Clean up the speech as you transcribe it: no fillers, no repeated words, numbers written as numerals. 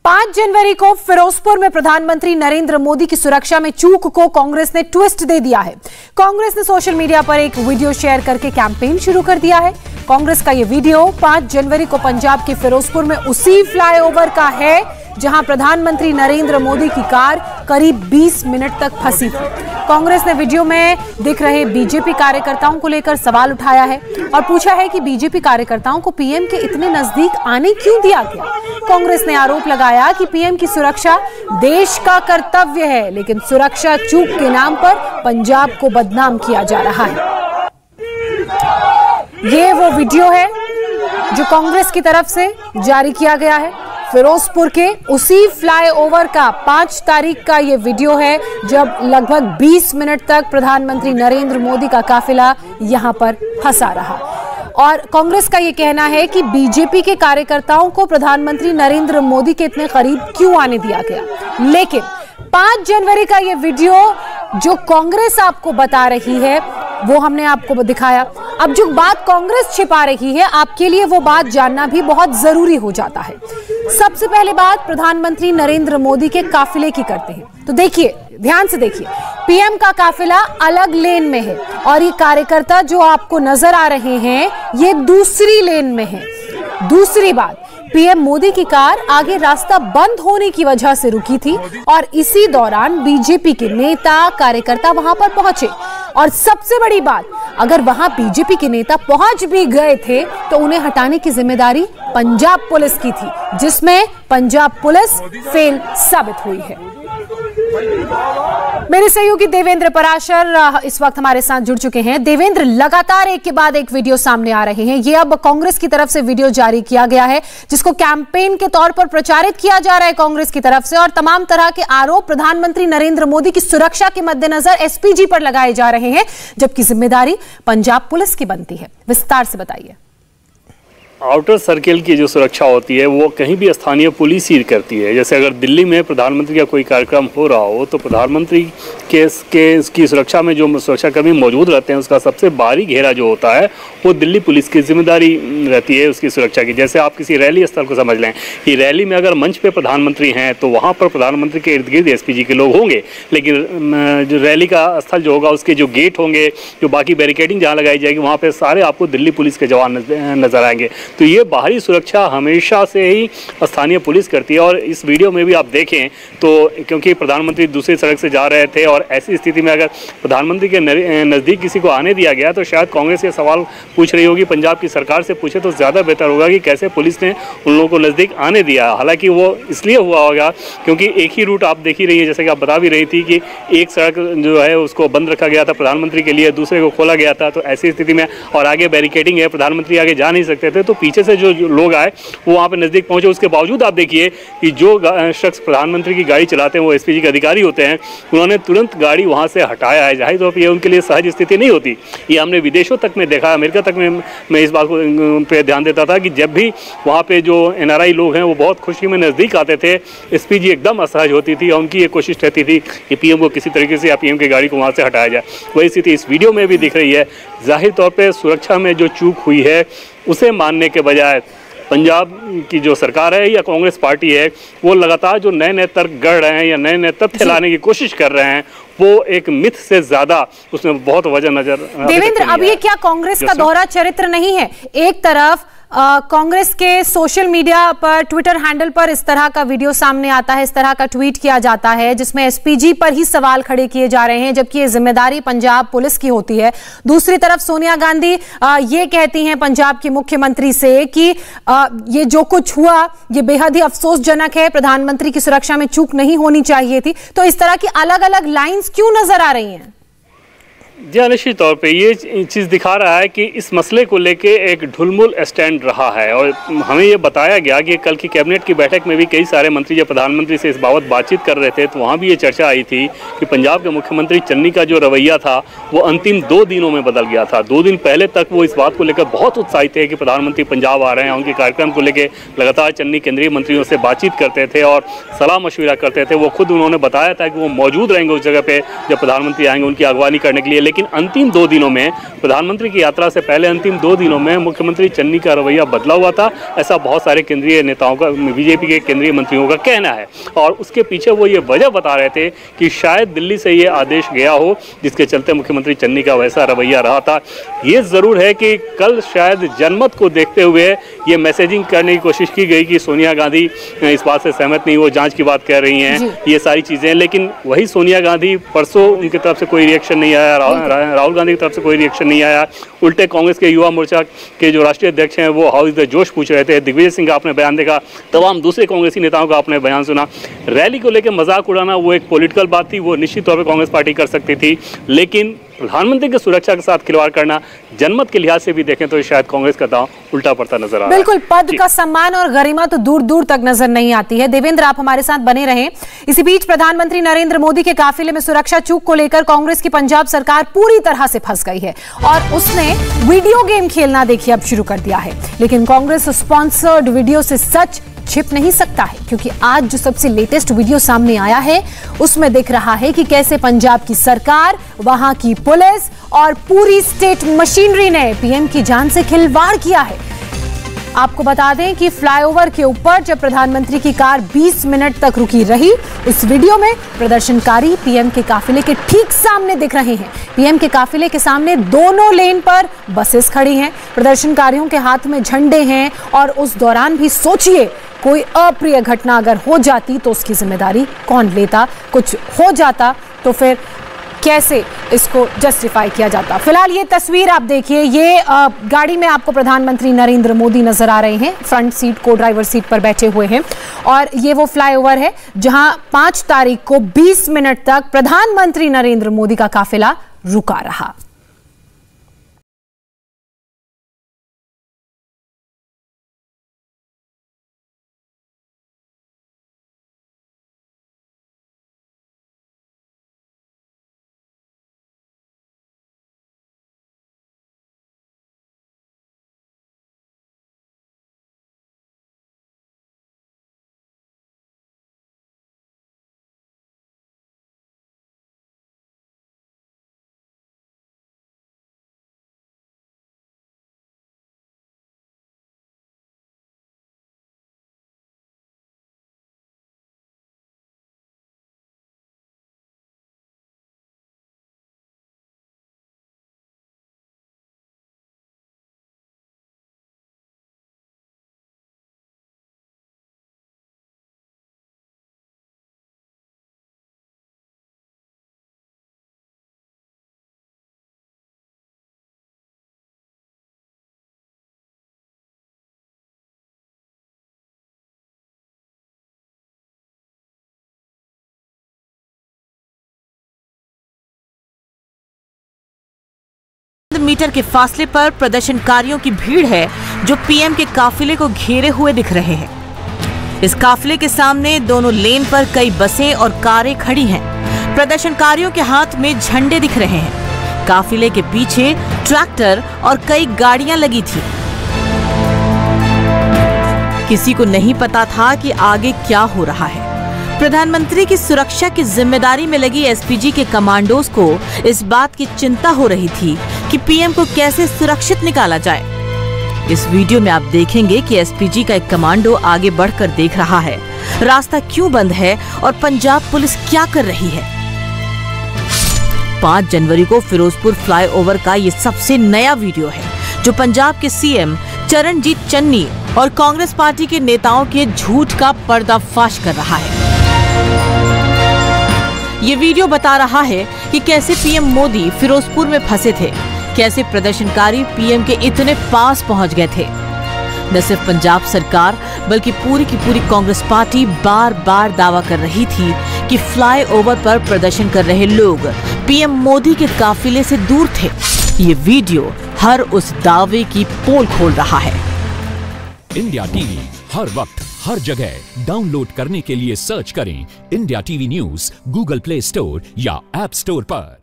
5 जनवरी को फिरोजपुर में प्रधानमंत्री नरेंद्र मोदी की सुरक्षा में चूक को कांग्रेस ने ट्विस्ट दे दिया है। कांग्रेस ने सोशल मीडिया पर एक वीडियो शेयर करके कैंपेन शुरू कर दिया है। कांग्रेस का यह वीडियो 5 जनवरी को पंजाब के फिरोजपुर में उसी फ्लाईओवर का है जहां प्रधानमंत्री नरेंद्र मोदी की कार करीब 20 मिनट तक फंसी थी। कांग्रेस ने वीडियो में दिख रहे बीजेपी कार्यकर्ताओं को लेकर सवाल उठाया है और पूछा है कि बीजेपी कार्यकर्ताओं को पीएम के इतने नजदीक आने क्यों दिया गया। कांग्रेस ने आरोप लगाया कि पीएम की सुरक्षा देश का कर्तव्य है, लेकिन सुरक्षा चूक के नाम पर पंजाब को बदनाम किया जा रहा है। ये वो वीडियो है जो कांग्रेस की तरफ से जारी किया गया है। फिरोजपुर के उसी फ्लाईओवर का 5 तारीख का ये वीडियो है जब लगभग 20 मिनट तक प्रधानमंत्री नरेंद्र मोदी का काफिला यहां पर फंसा रहा। और कांग्रेस का ये कहना है कि बीजेपी के कार्यकर्ताओं को प्रधानमंत्री नरेंद्र मोदी के इतने करीब क्यों आने दिया गया। लेकिन 5 जनवरी का ये वीडियो जो कांग्रेस आपको बता रही है वो हमने आपको दिखाया। अब जो बात कांग्रेस छिपा रही है आपके लिए वो बात जानना भी बहुत जरूरी हो जाता है। सबसे पहले बात प्रधानमंत्री नरेंद्र मोदी के काफिले की करते हैं। तो देखिए, ध्यान से देखिए, पीएम का काफिला अलग लेन में है और ये कार्यकर्ता जो आपको नजर आ रहे हैं ये दूसरी लेन में है। दूसरी बात, पीएम मोदी की कार आगे रास्ता बंद होने की वजह से रुकी थी और इसी दौरान बीजेपी के नेता कार्यकर्ता वहां पर पहुंचे। और सबसे बड़ी बात, अगर वहां बीजेपी के नेता पहुंच भी गए थे तो उन्हें हटाने की जिम्मेदारी पंजाब पुलिस की थी, जिसमें पंजाब पुलिस फेल साबित हुई है। मेरे सहयोगी देवेंद्र पराशर इस वक्त हमारे साथ जुड़ चुके हैं। देवेंद्र, लगातार एक के बाद एक वीडियो सामने आ रहे हैं। ये अब कांग्रेस की तरफ से वीडियो जारी किया गया है जिसको कैंपेन के तौर पर प्रचारित किया जा रहा है कांग्रेस की तरफ से, और तमाम तरह के आरोप प्रधानमंत्री नरेंद्र मोदी की सुरक्षा के मद्देनजर एसपीजी पर लगाए जा रहे हैं, जबकि जिम्मेदारी पंजाब पुलिस की बनती है। विस्तार से बताइए। आउटर सर्किल की जो सुरक्षा होती है वो कहीं भी स्थानीय पुलिस ही करती है। जैसे अगर दिल्ली में प्रधानमंत्री का कोई कार्यक्रम हो रहा हो तो प्रधानमंत्री की सुरक्षा में जो सुरक्षाकर्मी मौजूद रहते हैं उसका सबसे बाहरी घेरा जो होता है वो दिल्ली पुलिस की जिम्मेदारी रहती है उसकी सुरक्षा की। जैसे आप किसी रैली स्थल को समझ लें कि रैली में अगर मंच पे प्रधानमंत्री हैं तो वहाँ पर प्रधानमंत्री के इर्द गिर्द एसपीजी के लोग होंगे, लेकिन जो रैली का स्थल जो होगा उसके जो गेट होंगे, जो बाकी बैरिकेडिंग जहाँ लगाई जाएगी वहाँ पर सारे आपको दिल्ली पुलिस के जवान नजर आएंगे। तो ये बाहरी सुरक्षा हमेशा से ही स्थानीय पुलिस करती है। और इस वीडियो में भी आप देखें तो क्योंकि प्रधानमंत्री दूसरी सड़क से जा रहे थे और ऐसी स्थिति में अगर प्रधानमंत्री के नज़दीक किसी को आने दिया गया तो शायद कांग्रेस ये सवाल पूछ रही होगी, पंजाब की सरकार से पूछे तो ज़्यादा बेहतर होगा कि कैसे पुलिस ने उन लोगों को नज़दीक आने दिया। हालांकि वो इसलिए हुआ होगा क्योंकि एक ही रूट आप देख ही रही है, जैसे कि आप बता भी रही थी कि एक सड़क जो है उसको बंद रखा गया था प्रधानमंत्री के लिए, दूसरे को खोला गया था। तो ऐसी स्थिति में और आगे बैरिकेडिंग है, प्रधानमंत्री आगे जा नहीं सकते थे, तो पीछे से जो लोग आए वो वहाँ पे नज़दीक पहुँचे। उसके बावजूद आप देखिए कि जो शख्स प्रधानमंत्री की गाड़ी चलाते हैं वो एसपीजी के अधिकारी होते हैं, उन्होंने तुरंत गाड़ी वहाँ से हटाया है। जाहिर तौर पर ये उनके लिए सहज स्थिति नहीं होती। ये हमने विदेशों तक में देखा, अमेरिका तक में मैं इस बात को पे ध्यान देता था कि जब भी वहाँ पे जो एनआरआई लोग हैं वो बहुत खुशी में नज़दीक आते थे, एसपीजी एकदम असहज होती थी और उनकी ये कोशिश रहती थी कि पीएम को किसी तरीके से या पीएम की गाड़ी को वहाँ से हटाया जाए। वही स्थिति इस वीडियो में भी दिख रही है। जाहिर तौर पर सुरक्षा में जो चूक हुई है उसे मानने के बजाय पंजाब की जो सरकार है या कांग्रेस पार्टी है वो लगातार जो नए नए तर्क गढ़ रहे हैं या नए नए तथ्य लाने की कोशिश कर रहे हैं वो एक मिथ से ज्यादा उसमें बहुत वजह नजर। देवेंद्र, अब ये क्या कांग्रेस का दोहरा चरित्र नहीं है? एक तरफ कांग्रेस के सोशल मीडिया पर, ट्विटर हैंडल पर इस तरह का वीडियो सामने आता है, इस तरह का ट्वीट किया जाता है जिसमें एसपीजी पर ही सवाल खड़े किए जा रहे हैं, जबकि ये जिम्मेदारी पंजाब पुलिस की होती है। दूसरी तरफ सोनिया गांधी ये कहती हैं पंजाब के मुख्यमंत्री से कि ये जो कुछ हुआ ये बेहद ही अफसोसजनक है, प्रधानमंत्री की सुरक्षा में चूक नहीं होनी चाहिए थी। तो इस तरह की अलग अलग लाइन्स क्यों नजर आ रही हैं? जी, निश्चित तौर पे ये चीज़ दिखा रहा है कि इस मसले को लेके एक ढुलमुल स्टैंड रहा है। और हमें ये बताया गया कि कल की कैबिनेट की बैठक में भी कई सारे मंत्री जब प्रधानमंत्री से इस बाबत बातचीत कर रहे थे तो वहाँ भी ये चर्चा आई थी कि पंजाब के मुख्यमंत्री चन्नी का जो रवैया था वो अंतिम 2 दिनों में बदल गया था। 2 दिन पहले तक वो इस बात को लेकर बहुत उत्साहित थे कि प्रधानमंत्री पंजाब आ रहे हैं। उनके कार्यक्रम को लेकर लगातार चन्नी केंद्रीय मंत्रियों से बातचीत करते थे और सलाह मशविरा करते थे। वो खुद उन्होंने बताया था कि वो मौजूद रहेंगे उस जगह पर जब प्रधानमंत्री आएंगे उनकी अगवानी करने के लिए। लेकिन अंतिम 2 दिनों में, प्रधानमंत्री की यात्रा से पहले अंतिम 2 दिनों में मुख्यमंत्री चन्नी का रवैया बदला हुआ था, ऐसा बहुत सारे केंद्रीय नेताओं का, बीजेपी के केंद्रीय मंत्रियों का कहना है। और उसके पीछे वो ये वजह बता रहे थे कि शायद दिल्ली से ये आदेश गया हो जिसके चलते मुख्यमंत्री चन्नी का वैसा रवैया रहा था। ये ज़रूर है कि कल शायद जनमत को देखते हुए ये मैसेजिंग करने की कोशिश की गई कि सोनिया गांधी इस बात से सहमत नहीं, वो जांच की बात कह रही हैं, ये सारी चीज़ें। लेकिन वही सोनिया गांधी, परसों उनकी तरफ से कोई रिएक्शन नहीं आया, राहुल गांधी की तरफ से कोई रिएक्शन नहीं आया। उल्टे कांग्रेस के युवा मोर्चा के जो राष्ट्रीय अध्यक्ष हैं वो हाउ इज द जोश पूछ रहे थे। दिग्विजय सिंह का आपने बयान देखा, तमाम दूसरे कांग्रेसी नेताओं का आपने बयान सुना। रैली को लेकर मजाक उड़ाना वो एक पॉलिटिकल बात थी, वो निश्चित तौर पर कांग्रेस पार्टी कर सकती थी, लेकिन प्रधानमंत्री की सुरक्षा के साथ खिलवाड़ करना जनमत के लिहाज से भी देखें तो शायद कांग्रेस का दांव उल्टा पड़ता नजर आ रहा है। बिल्कुल, पद का सम्मान और गरिमा तो दूर दूर तक नजर नहीं आती है। देवेंद्र, आप हमारे साथ बने रहें। इसी बीच प्रधानमंत्री नरेंद्र मोदी के काफिले में सुरक्षा चूक को लेकर कांग्रेस की पंजाब सरकार पूरी तरह से फंस गई है और उसने वीडियो गेम खेलना देखिए अब शुरू कर दिया है। लेकिन कांग्रेस स्पॉन्सर्ड वीडियो से सच छिप नहीं सकता है, क्योंकि आज जो सबसे लेटेस्ट वीडियो सामने आया है उसमें दिख रहा है कि कैसे पंजाब की सरकार, वहां की पुलिस और पूरी स्टेट मशीनरी ने पीएम की जान से खिलवाड़ किया है। आपको बता दें कि फ्लाईओवर के ऊपर जब प्रधानमंत्री की कार 20 मिनट तक रुकी रही, इस वीडियो में प्रदर्शनकारी पीएम के काफिले के ठीक सामने दिख रहे हैं। पीएम के काफिले के सामने दोनों लेन पर बसेस खड़ी हैं, प्रदर्शनकारियों के हाथ में झंडे हैं और उस दौरान भी सोचिए कोई अप्रिय घटना अगर हो जाती तो उसकी जिम्मेदारी कौन लेता, कुछ हो जाता तो फिर कैसे इसको जस्टिफाई किया जाता। फिलहाल ये तस्वीर आप देखिए, ये गाड़ी में आपको प्रधानमंत्री नरेंद्र मोदी नजर आ रहे हैं, फ्रंट सीट को ड्राइवर सीट पर बैठे हुए हैं और ये वो फ्लाईओवर है जहां 5 तारीख को 20 मिनट तक प्रधानमंत्री नरेंद्र मोदी का काफिला रुका रहा। मीटर के फासले पर प्रदर्शनकारियों की भीड़ है जो पीएम के काफिले को घेरे हुए दिख रहे हैं। इस काफिले के सामने दोनों लेन पर कई बसें और कारें खड़ी हैं। प्रदर्शनकारियों के हाथ में झंडे दिख रहे हैं। काफिले के पीछे ट्रैक्टर और कई गाड़ियां लगी थी। किसी को नहीं पता था कि आगे क्या हो रहा है। प्रधानमंत्री की सुरक्षा की जिम्मेदारी में लगी एसपीजी के कमांडोज को इस बात की चिंता हो रही थी कि पीएम को कैसे सुरक्षित निकाला जाए। इस वीडियो में आप देखेंगे कि एसपीजी का एक कमांडो आगे बढ़कर देख रहा है रास्ता क्यों बंद है और पंजाब पुलिस क्या कर रही है। 5 जनवरी को फिरोजपुर फ्लाईओवर का ये सबसे नया वीडियो है जो पंजाब के सीएम चरणजीत चन्नी और कांग्रेस पार्टी के नेताओं के झूठ का पर्दाफाश कर रहा है। ये वीडियो बता रहा है कि कैसे पीएम मोदी फिरोजपुर में फंसे थे, कैसे प्रदर्शनकारी पीएम के इतने पास पहुंच गए थे। न सिर्फ पंजाब सरकार बल्कि पूरी की पूरी कांग्रेस पार्टी बार बार दावा कर रही थी कि फ्लाईओवर पर प्रदर्शन कर रहे लोग पीएम मोदी के काफिले से दूर थे। ये वीडियो हर उस दावे की पोल खोल रहा है। इंडिया टीवी हर वक्त हर जगह डाउनलोड करने के लिए सर्च करें India TV news Google Play Store या ऐप स्टोर पर।